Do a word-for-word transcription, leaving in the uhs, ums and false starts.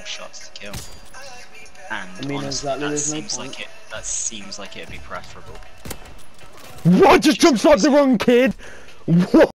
shots to kill. And I mean, honestly, exactly, that there's no seems point. like it. That seems like it'd be preferable. What? I just jump shot the wrong kid. What?